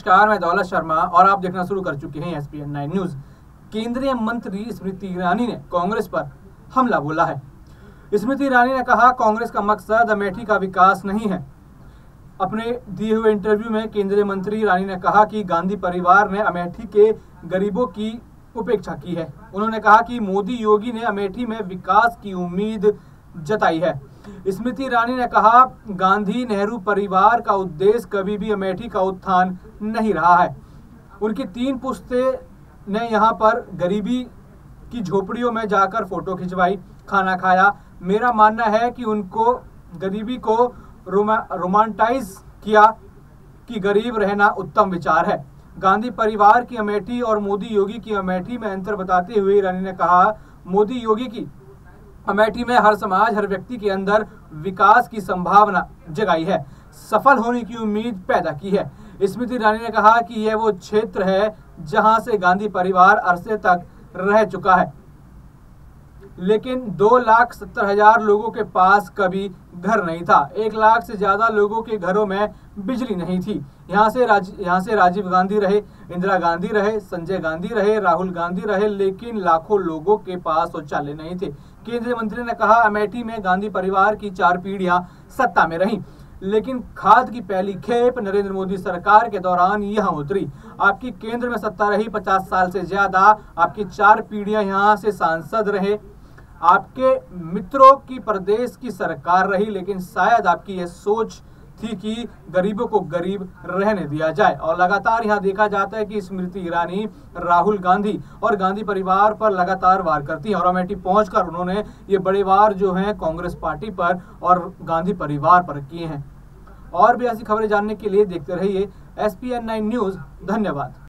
नमस्कार, मैं दौलत शर्मा और आप देखना शुरू कर चुके हैं SPN9 न्यूज। केंद्रीय मंत्री स्मृति ईरानी ने कांग्रेस पर हमला बोला है। स्मृति ईरानी ने कहा, कांग्रेस का मकसद अमेठी का विकास नहीं है। अपने दिए हुए इंटरव्यू में केंद्रीय मंत्री ईरानी ने कहा कि गांधी परिवार ने अमेठी के गरीबों की उपेक्षा की है। उन्होंने कहा कि मोदी योगी ने अमेठी में विकास की उम्मीद जताई है। स्मृति ईरानी ने कहा, गांधी नेहरू परिवार का उद्देश्य कभी भी अमेठी का उत्थान नहीं रहा है। उनकी 3 पुश्तें ने यहाँ पर गरीबी की झोपड़ियों में जाकर फोटो खिंचवाई, खाना खाया। मेरा मानना है कि उनको गरीबी को रोमांटाइज किया कि गरीब रहना उत्तम विचार है। गांधी परिवार की अमेठी और मोदी योगी की अमेठी में अंतर बताते हुए ईरानी ने कहा, मोदी योगी की अमेठी में हर समाज, हर व्यक्ति के अंदर विकास की संभावना जगाई है, सफल होने की उम्मीद पैदा की है। स्मृति ईरानी ने कहा कि यह वो क्षेत्र है जहां से गांधी परिवार अरसे तक रह चुका है, लेकिन 2,70,000 लोगों के पास कभी घर नहीं था। 1 लाख से ज्यादा लोगों के घरों में बिजली नहीं थी। यहाँ से राजीव गांधी रहे, इंदिरा गांधी रहे, संजय गांधी रहे, राहुल गांधी रहे, लेकिन लाखों लोगों के पास शौचालय नहीं थे। केंद्रीय मंत्री ने कहा, अमेठी में गांधी परिवार की 4 पीढ़ियां सत्ता में रहीं, लेकिन खाद की पहली खेप नरेंद्र मोदी सरकार के दौरान यहां उतरी। आपकी केंद्र में सत्ता रही 50 साल से ज्यादा, आपकी 4 पीढ़ियां यहां से सांसद रहे, आपके मित्रों की प्रदेश की सरकार रही, लेकिन शायद आपकी यह सोच थी कि गरीबों को गरीब रहने दिया जाए। और लगातार यहाँ देखा जाता है कि स्मृति ईरानी राहुल गांधी और गांधी परिवार पर लगातार वार करती हैं और अमेठी पहुंचकर उन्होंने ये बड़े वार जो हैं कांग्रेस पार्टी पर और गांधी परिवार पर किए हैं। और भी ऐसी खबरें जानने के लिए देखते रहिए SPN9 न्यूज। धन्यवाद।